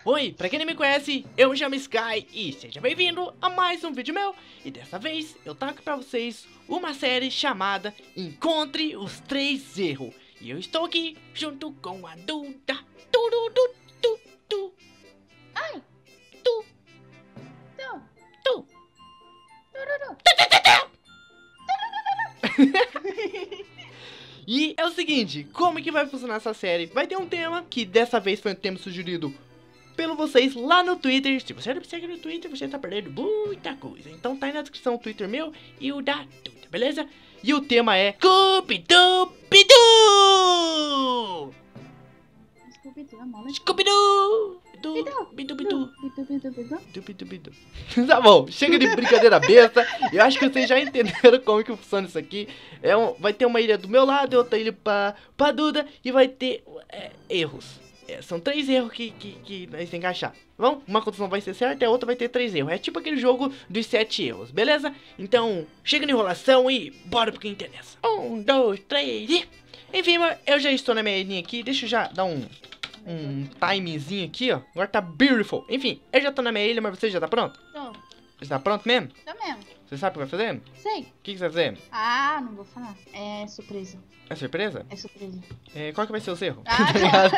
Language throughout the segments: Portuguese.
Oi, pra quem não me conhece, eu me chamo Sky e seja bem-vindo a mais um vídeo meu. E dessa vez eu trago pra vocês uma série chamada Encontre os 3 Erros. E eu estou aqui junto com a Duda. Ai! Tu. Não! Tu. Tururu. E é o seguinte, como que vai funcionar essa série? Vai ter um tema, que dessa vez foi um tema sugerido pelo vocês lá no Twitter. Se você não me segue no Twitter, você tá perdendo muita coisa. Então tá aí na descrição o Twitter meu e o da Duda, beleza? E o tema é Scooby-Doo! Scooby-Doo, é mole. Scooby-Doo! Bidu, Bidu. Tá bom, chega de brincadeira besta. Eu acho que vocês já entenderam como que funciona isso aqui. Vai ter uma ilha do meu lado e outra ilha pra Duda. E vai ter erros. São 3 erros que nós temos que achar. Bom, uma condição vai ser certa e a outra vai ter 3 erros. É tipo aquele jogo dos 7 erros, beleza? Então, chega de enrolação e bora pro que interessa. 1, 2, 3 e... Enfim, eu já estou na minha ilhinha aqui. Deixa eu já dar um timezinho aqui, ó. Agora tá beautiful. Enfim, eu já tô na minha ilha, mas você já tá pronto? Tô. Você tá pronto mesmo? Tô mesmo. Você sabe o que vai fazer? Sei. O que você vai fazer? Ah, não vou falar. É surpresa. É surpresa? É surpresa. Qual que vai ser o seu erro? Ah, Tá ligado?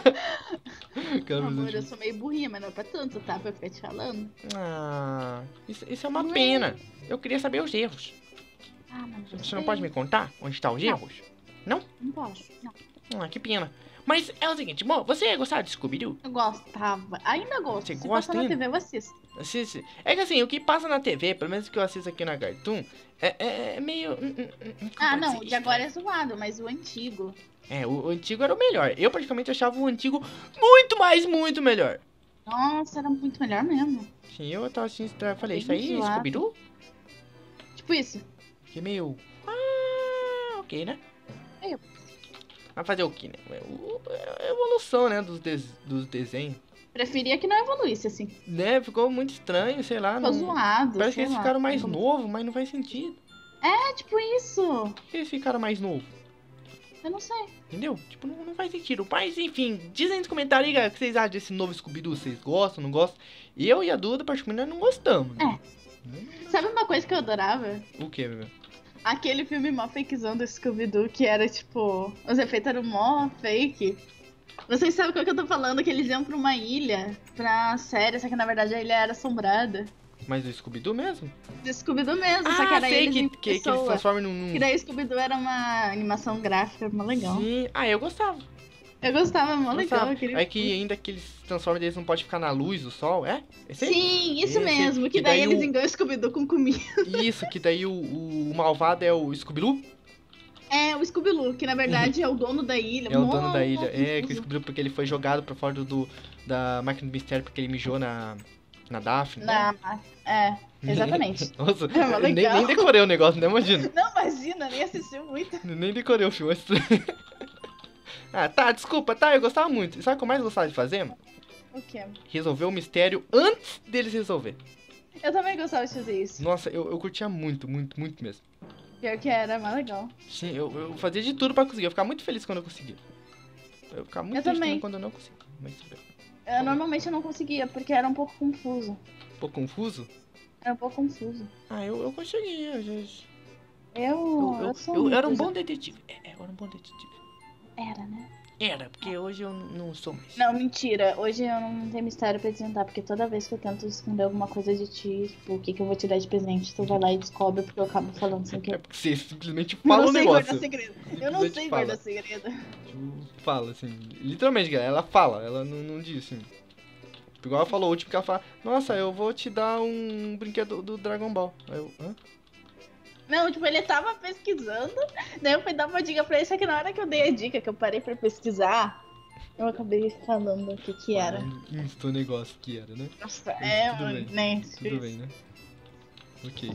Amor, eu sou meio burrinha, mas não é pra tanto, tá? Pra eu ficar te falando. Ah, isso é uma Não é. pena. Eu queria saber os erros. Ah, mas eu Você não sei. pode me contar onde tá os Não. erros? Não? Não posso. Não. Ah, que pena. Mas é o seguinte, amor, você ia gostar de Scooby-Doo? Eu gostava. Ainda gosto. Você Se gosta passar na ainda? TV, eu assisto. Assiste. É que assim, o que passa na TV, pelo menos o que eu assisto aqui na Cartoon, é meio... Ah, pode não. ser De agora é estranho. zoado, mas o antigo. O antigo era o melhor. Eu praticamente achava o antigo muito melhor. Nossa, era muito melhor mesmo. Sim, eu tava assim, falei, Bem isso aí é zoado. Scooby-Doo? Tipo isso. Que meio... Ah, ok, né? Eu. Vai fazer o que, né? A evolução, né, dos desenhos. Preferia que não evoluísse assim. Né, ficou muito estranho, sei lá. Ficou zoado. Parece que sei eles lá. ficaram mais Como- novos, mas não faz sentido. É tipo isso. Por que eles ficaram mais novos? Eu não sei. Entendeu? Tipo, não faz sentido. Mas, enfim, diz aí nos comentários aí, galera, o que vocês acham desse novo Scooby-Doo. Vocês gostam, não gostam? Eu e a Duda, particularmente, não gostamos. Né? Sabe uma coisa que eu adorava? O que, meu? Aquele filme mó fakezão do Scooby-Doo, que era tipo... Os efeitos eram mó fake. Vocês sabem qual que eu tô falando? Que eles iam pra uma ilha, pra série, só que na verdade a ilha era assombrada. Mas o Scooby-Doo mesmo? Do Scooby-Doo mesmo, só que era sei eles em que eles pessoa. transformam num... Que daí o Scooby-Doo era uma animação gráfica mó legal. Sim. Ah, eu gostava. Eu gostava, mó legal. Gostava. Eu queria... É que ainda que eles transformam, eles não podem ficar na luz do sol, é? Esse aí? Sim, isso Esse, mesmo. que Que daí daí eles o- enganam o Scooby-Doo com comida. Isso, que daí o malvado é o Scooby-Doo? É, o Scooby-Doo, que na verdade é o dono da ilha. É o mó- dono da ilha. mó É, que o confuso. Scooby-Doo porque ele foi jogado pra fora da máquina do mistério porque ele mijou na Daphne. né? Exatamente. Nossa, É mó eu nem legal. decorei o negócio, né? Imagina. Não, imagina, nem assistiu muito. Nem decorei o filme. Ah, tá, desculpa, tá, eu gostava muito. E sabe o que eu mais gostava de fazer? O quê? Resolver o mistério antes deles resolver. Eu também gostava de fazer isso. Nossa, eu curtia muito mesmo. Pior que era, mais legal. Sim, eu fazia de tudo pra conseguir. Eu ficava muito feliz quando eu conseguia. Eu ficava muito Eu triste também. também quando eu não conseguia. Mas tudo bem. Eu normalmente não conseguia, porque era um pouco confuso. Um pouco confuso? Era um pouco confuso. Ah, eu conseguia, às vezes. Eu sou Eu muito era um coisa- bom detetive. Eu era um bom detetive. Era, né? Era, porque hoje eu não sou mais. Não, mentira. Hoje eu não tenho mistério pra te contar, porque toda vez que eu tento esconder alguma coisa de ti, tipo, o que que eu vou te dar de presente, tu vai lá e descobre, porque eu acabo falando sem É querer. porque você simplesmente Eu fala não o sei negócio. guardar segredo. Eu não Simplesmente sei fala. guardar segredo. Tipo, fala, assim. Literalmente, galera, ela fala, ela não diz, assim. Igual ela falou, tipo, que ela fala, nossa, eu vou te dar um brinquedo do Dragon Ball. Aí eu, hã? Não, tipo, ele tava pesquisando, daí eu fui dar uma dica pra ele, só que na hora que eu dei a dica, que eu parei pra pesquisar, eu acabei falando o que que era. Insta o negócio que era, né? Nossa, Tudo mano, bem, né? Tudo bem, né? Ok.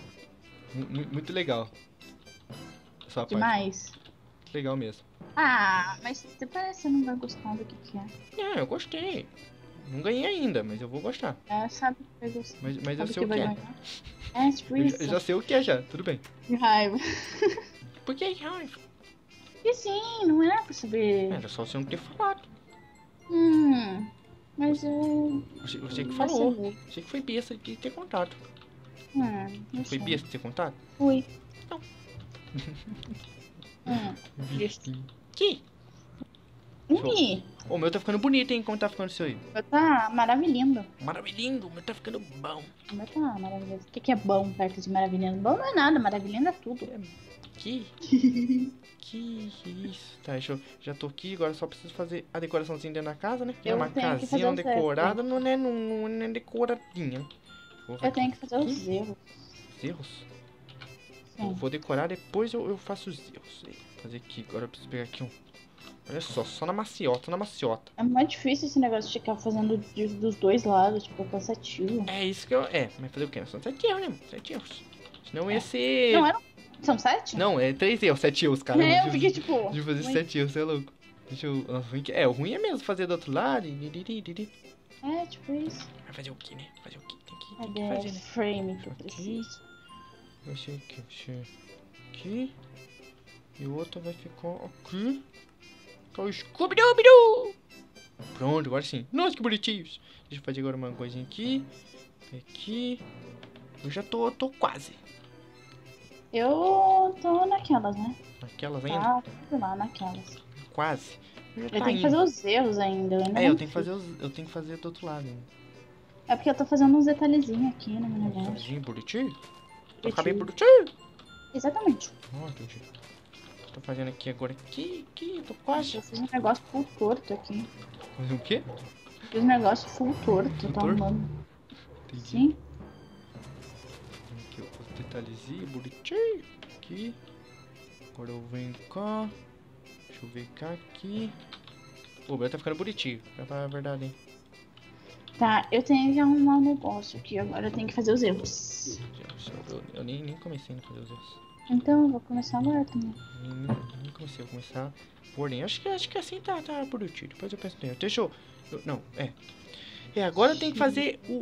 Muito legal. Essa parte. Demais. Legal mesmo. Ah, mas você parece que não vai gostar do que é. Eu gostei. Não ganhei ainda, mas eu vou gostar. É, sabe que vai gostar. Mas eu Sabe sei o que vai é. ganhar. É, tipo isso. Eu já sei o que é já, tudo bem. Que raiva. Por que raiva? E sim, não era pra saber. Era só você não ter falado. Mas eu... Você que falou. Você que foi besta de ter contato. Não Foi sei. besta de ter contato? Fui. Não. Bestinho. Que? Ih, O meu tá ficando bonito, hein? Como tá ficando o seu aí? meu tá maravilhando. Maravilhindo, o meu tá ficando bom. O meu tá maravilhoso. O que é bom perto de maravilhando? Bom não é nada, maravilhando é tudo. Que isso? Tá, já tô aqui, agora só preciso fazer a decoraçãozinha dentro da casa, né? Que é Eu uma tenho que fazer casinha o decorada, não é decoradinha. Eu tenho que fazer os erros. Os erros? Eu Sim. vou decorar, depois eu faço os erros. Vou fazer aqui, agora eu preciso pegar aqui um... Olha só na maciota, na maciota. É muito difícil esse negócio de ficar fazendo dos dois lados, tipo, cansativo. É isso que eu... mas fazer o quê? São 7 erros, né, mano? 7 erros. Senão ia ser... Não, são 7? Não, é 3 erros, 7 erros, cara. Eu fiquei tipo... De fazer 7 erros, você é louco. Deixa eu... Nossa, o ruim é mesmo fazer do outro lado. É, tipo isso. Vai fazer o quê, né? Fazer o quê? Tem que Cadê fazer, o né? frame que eu Aqui. preciso? Deixa aqui. E o outro vai ficar aqui. Que é o Scooby-Doo! Pronto, agora sim. Nossa, que bonitinhos. Deixa eu fazer agora uma coisinha aqui. Aqui. Eu já tô quase. Eu tô naquelas, né? Naquelas ainda? Tá, tudo lá, naquelas. Quase. Eu tenho que fazer os erros ainda. Eu ainda eu não tenho que fiz. fazer eu tenho que fazer do outro lado ainda. É porque eu tô fazendo uns detalhezinhos aqui no meu negócio. Detalhezinho bonitinho? Pra Bonitinho. ficar bem bonitinho? Exatamente. Entendi. Tô fazendo aqui agora. Aqui, tô quase. Eu fiz um negócio full torto aqui. Fazer o quê? Fiz um negócio full torto, Full tá torto? arrumando. Entendi. Sim. Aqui os detalhezinhos bonitinho. Aqui. Agora eu venho cá. Deixa eu ver cá aqui. O meu tá ficando bonitinho. Pra falar a verdade, hein? Tá, eu tenho que arrumar um negócio aqui. Agora eu tenho que fazer os erros. Eu nem comecei a fazer os erros. Então, eu vou começar agora também. Nem comecei, vou começar por ordem. Acho que assim tá bonitinho. Depois eu penso no erro. Deixa eu... Não, agora eu tenho que fazer o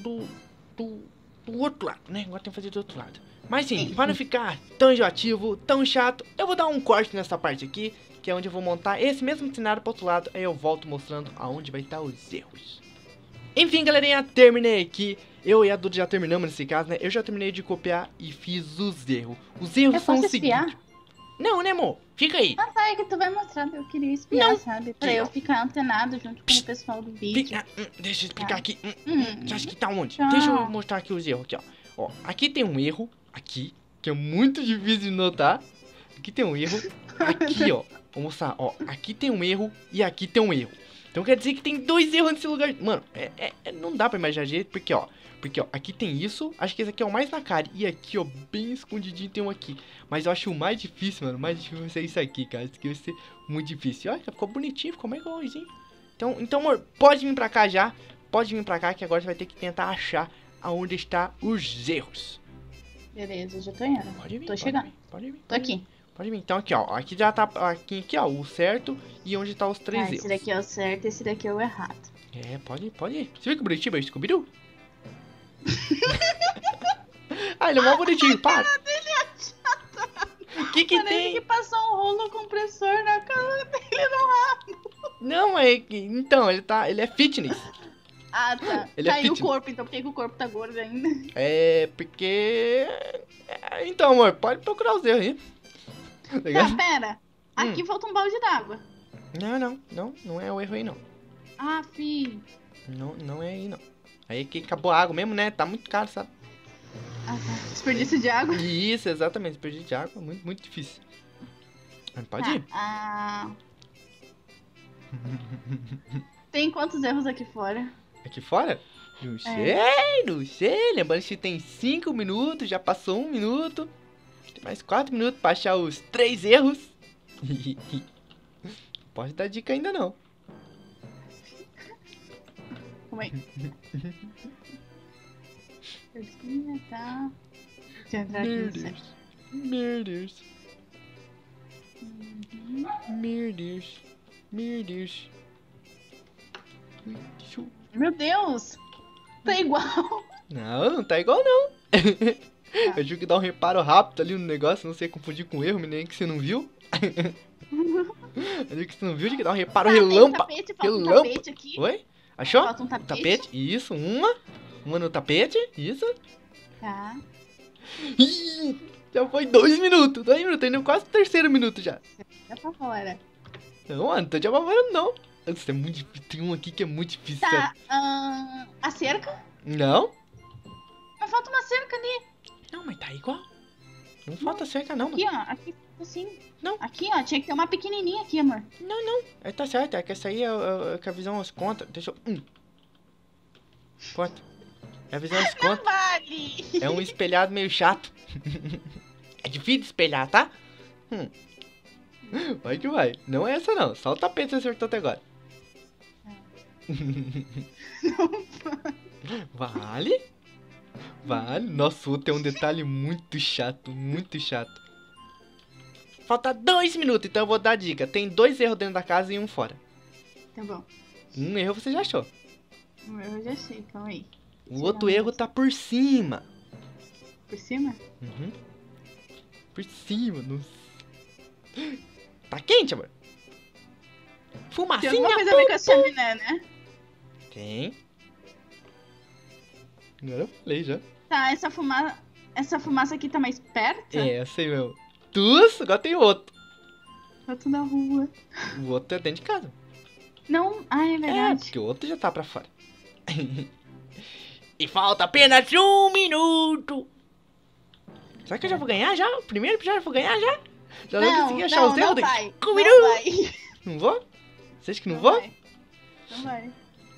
do outro lado, né? Agora tem que fazer do outro lado. Mas sim, para não ficar tão enjoativo, tão chato, eu vou dar um corte nessa parte aqui, que é onde eu vou montar esse mesmo cenário pro outro lado. Aí eu volto mostrando aonde vai estar os erros. Enfim, galerinha, terminei aqui. Eu e a Duda já terminamos nesse caso, né? Eu já terminei de copiar e fiz os erros. Os erros Eu são posso os seguintes. espiar? Não, né, amor? Fica aí. Ah, tá, é que tu vai mostrar. Eu queria espiar, Não. sabe? Pra eu ficar antenado junto com o pessoal do vídeo. Deixa eu explicar aqui. Hum. Você acha que tá onde? Tá. Deixa eu mostrar aqui os erros aqui, ó. Aqui tem um erro, aqui, que é muito difícil de notar. Aqui tem um erro, aqui, ó. Vou mostrar, ó. Aqui tem um erro e aqui tem um erro. Então quer dizer que tem 2 erros nesse lugar. Mano, não dá pra imaginar direito, porque, ó, aqui tem isso. Acho que esse aqui é o mais na cara. E aqui, ó, bem escondidinho tem um aqui. Mas eu acho o mais difícil, mano. O mais difícil vai ser isso aqui, cara. Isso aqui vai ser muito difícil. Olha, ficou bonitinho, ficou meio igualzinho. Então, amor, pode vir pra cá já. Pode vir pra cá, que agora você vai ter que tentar achar aonde está os erros. Beleza, já tô indo. Pode vir. Tô chegando. Pode vir. Tô aqui. Pode vir. Então aqui, ó. Aqui já tá. Aqui, ó, o certo e onde tá os 3 erros. Esse daqui é o certo e esse daqui é o errado. Pode ir. Você viu que bonitinho, meu Scooby-Doo? Ele é mó bonitinho, para. O que Parece tem? que passou um rolo compressor na cara dele no rabo. Não, então, ele é fitness. Ah, tá. Ele é Caiu o fitness. corpo, então por que o corpo tá gordo ainda? Porque... Então, amor, pode procurar os erros aí. Legal? Tá, pera. Aqui falta um balde d'água. Não é o erro aí, não. Ah, fi. Não é aí, não. Aí que acabou a água mesmo, né? Tá muito caro, sabe? Ah, tá. Desperdício de água. Isso, exatamente. Desperdício de água, muito, muito difícil. Mas pode ir. Tem quantos erros aqui fora? Aqui fora? Não sei. Lembrando que tem 5 minutos, já passou 1 minuto. Tem mais 4 minutos pra achar os 3 erros. Não pode dar dica ainda, não. Calma aí. Tá. Deixa eu entrar aqui no set. Meu Deus. Meu Deus! Tá igual. Não tá igual, não. Eu tive que dar um reparo rápido ali no negócio, não sei confundir com erro, nem que você não viu. Eu digo que você não viu, tive que dar um reparo relâmpago. Falta um tapete aqui. Oi? Achou? Falta um O tapete. Isso, uma no tapete, isso. Tá. Ih, já foi 2 minutos, 2 minutos, indo quase o terceiro minuto já. Já pra fora. Não, mano, não tô te apavorando não. Isso é muito difícil, tem um aqui que é muito difícil, Tá, sério. a cerca? Não? Mas falta uma cerca ali. Não, mas tá igual. Não falta cerca não, mano. Aqui, ó. Aqui, assim. Não. Aqui, ó. Tinha que ter uma pequenininha aqui, amor. Não. É, tá certo, é que essa aí é que a visão as conta. Deixa eu... Conta. É a visão as conta. Vale! É um espelhado meio chato. É difícil de espelhar, tá? Vai que vai. Não é essa não. Só o tapete você acertou até agora. Vale? Vale. Nossa, o outro é um detalhe muito chato. Muito chato. Falta 2 minutos, então eu vou dar a dica. Tem 2 erros dentro da casa e um fora. Tá bom. Um erro você já achou. Eu já sei, calma aí. O outro erro tá por cima. Por cima? Uhum. Por cima. Nossa. Tá quente, amor? Tem Fumacinha, alguma coisa a ver com a chaminé, né? Tem. Agora eu falei já. Tá, essa fumaça aqui tá mais perto? É, sei mesmo. Tudo, agora tem outro. Outro da rua. O outro é dentro de casa. Não, é É, verdade. porque o outro já tá pra fora. E falta apenas 1 minuto. Será que eu já vou ganhar já? O primeiro já vou ganhar já? Já não consegui achar os erros não daqui. vai. Com um Não minuto. vai. Não vou? Você acha que não vou? Vai. Não vai.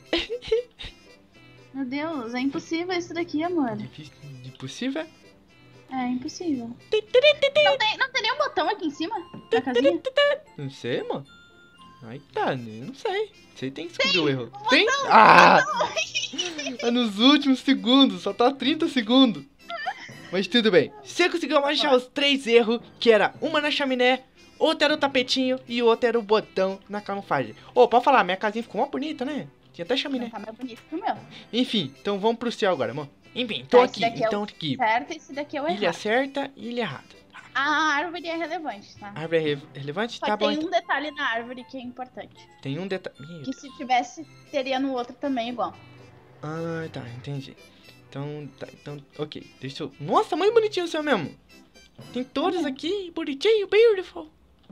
Meu Deus, é impossível isso daqui, amor. Difícil, impossível? É impossível. Não tem nenhum botão aqui em cima da casinha? Não sei, mano. Aí tá, eu não sei. Você tem que descobrir o erro. Tem? Ah! É nos últimos segundos, só tá 30 segundos. Mas tudo bem. Você conseguiu achar os 3 erros, que era uma na chaminé, outro era o tapetinho e o outro era o botão na camuflagem. Ô, pode falar, minha casinha ficou mó bonita, né? Tinha até chaminé. Tá mais bonito que o meu. Enfim, então vamos pro céu agora, amor. Enfim, tô Tá, aqui, esse daqui é então o aqui. certo e esse daqui é o Ilha errado. certa e ilha errada. A árvore é relevante, tá? A árvore é relevante? Só Tá bom, tem então. um detalhe na árvore que é importante. Tem um detalhe. Que se tivesse, teria no outro também igual. Ah, tá, entendi. Então, tá, então, ok. Deixa eu... Nossa, muito bonitinho o seu mesmo. Tem todos aqui, bonitinho, beautiful.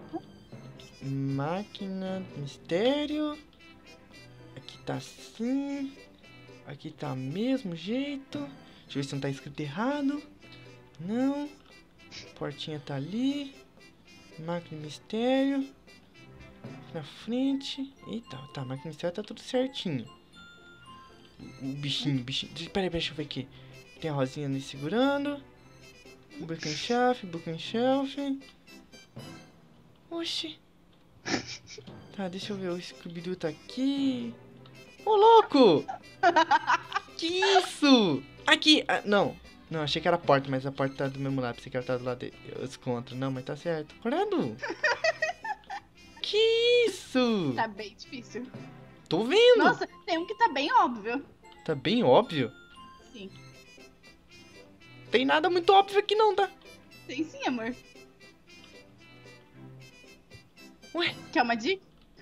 Máquina do mistério. Aqui tá assim. Aqui tá mesmo jeito. Deixa eu ver se não tá escrito errado. Não. Portinha tá ali. Máquina do mistério. Na frente. Eita, tá, máquina do mistério tá tudo certinho. O bichinho. Peraí, deixa eu ver aqui. Tem a rosinha ali segurando. Book and shelf. Oxi. Tá, deixa eu ver. O Scooby-Doo tá aqui. Ô, louco! Que isso? Aqui. Ah, não. Não, achei que era a porta, mas a porta tá do mesmo lado. Pensei que ela tá do lado dos contra. Não, mas tá certo. Credo. Que isso? Tá bem difícil. Tô vendo. Nossa, tem um que tá bem óbvio. Tá bem óbvio. Sim. Tem nada muito óbvio aqui não, tá? Tem sim, amor. Ué, Quer uma dica?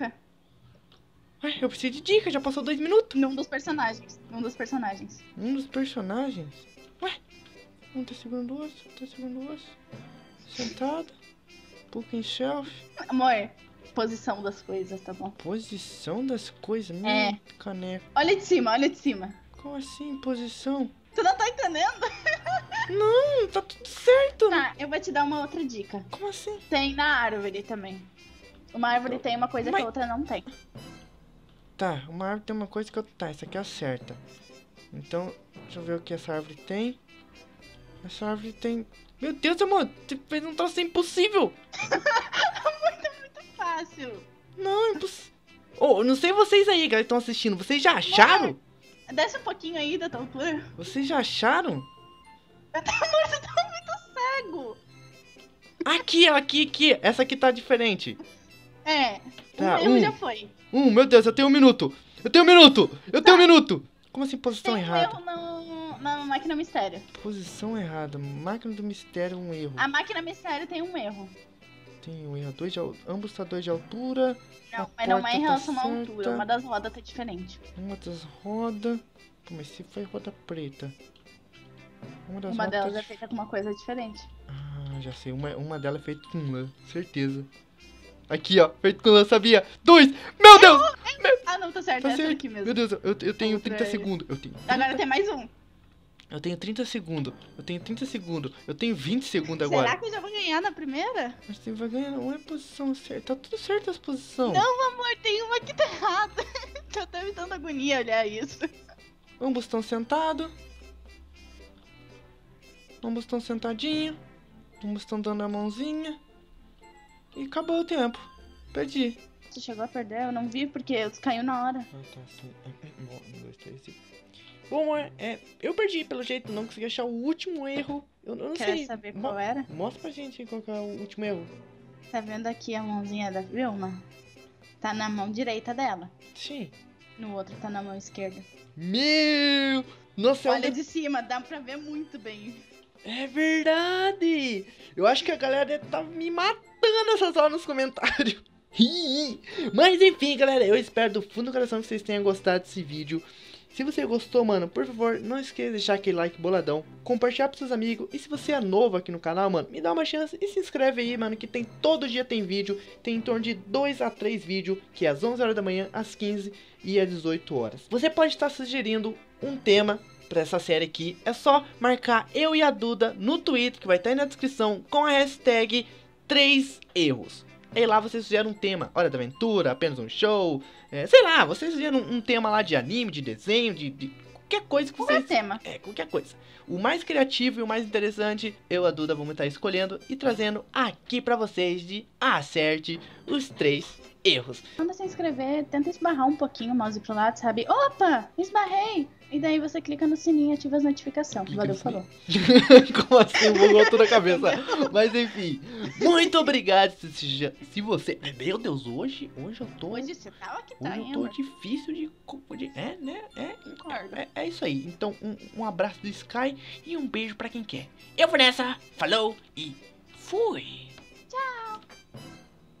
eu preciso de dica. Já passou 2 minutos. Num dos personagens. Um dos personagens. Ué, um tá segurando o osso, tá segurando o osso. Sentado. Book and shelf. Amor, posição das coisas, tá bom? Posição das coisas. É. Caneco. Olha de cima, olha de cima. Como assim, posição? Tu não tá entendendo? Não, tá tudo certo. Tá, eu vou te dar uma outra dica. Como assim? Tem na árvore também. Uma árvore tem uma coisa que a outra não tem. Tá, uma árvore tem uma coisa que eu... Tá, essa aqui é a certa. Então, deixa eu ver o que essa árvore tem. Essa árvore tem... Meu Deus, amor, você fez um troço impossível. Muito fácil. Não, impossível. Oh, não sei vocês aí que estão assistindo. Vocês já acharam? Desce um pouquinho aí da tua altura. Vocês já acharam? Amor, você tá muito cego. Aqui, ó, aqui. Essa aqui tá diferente. É, Tá, o meu já foi. Meu Deus, eu tenho 1 minuto. Eu tenho 1 minuto. Como assim, posição Tem um errada? erro na máquina mistério. Posição errada. Máquina do mistério, um erro. A máquina mistério tem um erro. Tem um erro, ambos tá 2 de altura. Não, mas não é em relação à tá altura. certa. Uma das rodas tá diferente. Uma das rodas... Pô, mas se foi roda preta. Uma das Uma rodas delas tá é feita com uma coisa diferente. Ah, já sei. Uma delas é feita com lã, certeza. Aqui, ó, feito com lã, sabia? 2! Meu Deus! Ah, não, tá certo. Tá Essa certo. daqui mesmo. Meu Deus, eu tenho Outra 30 é- segundos. Agora tem mais um. Eu tenho 30 segundos. Eu tenho 30 segundos. Eu tenho 20 segundos agora. Será que eu já vou ganhar na primeira? Mas você vai ganhar, não é posição certa. Tá tudo certo as posições. Não, amor, tem uma que tá errada. Tá até me dando agonia olhar isso. Ambos estão sentados. Ambos estão sentadinhos. Ambos estão dando a mãozinha. E acabou o tempo. Perdi. Você chegou a perder? Eu não vi porque caiu na hora. Ah, tá. Sim. 1, 2, 3, 5. Bom, amor, eu perdi pelo jeito. Não consegui achar o último erro. Eu não Quer sei. saber qual era? Mostra pra gente qual que é o último erro. Tá vendo aqui a mãozinha da Vilma? Tá na mão direita dela. Sim. No outro tá na mão esquerda. Meu! Nossa, Olha de cima, dá pra ver muito bem. É verdade! Eu acho que a galera tá me matando essas horas nos comentários. Mas enfim, galera, eu espero do fundo do coração que vocês tenham gostado desse vídeo. Se você gostou, mano, por favor, não esqueça de deixar aquele like boladão, compartilhar pros seus amigos. E se você é novo aqui no canal, mano, me dá uma chance e se inscreve aí, mano, que tem todo dia tem vídeo. Tem em torno de 2 a 3 vídeos, que é às 11 horas da manhã, às 15 e às 18 horas. Você pode estar sugerindo um tema pra essa série aqui. É só marcar eu e a Duda no Twitter, que vai estar aí na descrição, com a hashtag 3 erros. E lá vocês fizeram um tema, Hora da Aventura, apenas um show, sei lá, vocês fizeram um tema lá de anime, de desenho, de qualquer coisa que vocês... Qualquer tema. Qualquer coisa. O mais criativo e o mais interessante, eu e a Duda vamos estar escolhendo e trazendo aqui pra vocês de acerte os 3 erros. Quando você inscrever, tenta esbarrar um pouquinho o mouse pro lado, sabe? Opa, esbarrei! E daí você clica no sininho e ativa as notificações. Clica Valeu, no falou. Como assim? Bugou toda a cabeça. Mas enfim, muito obrigado se você... Meu Deus, hoje eu tô... Hoje você tá aqui, tá, Hoje eu hein, tô amor? difícil de... Concordo. É isso aí. Então, um abraço do Sky e um beijo pra quem quer. Eu vou nessa, falou e fui! Tchau!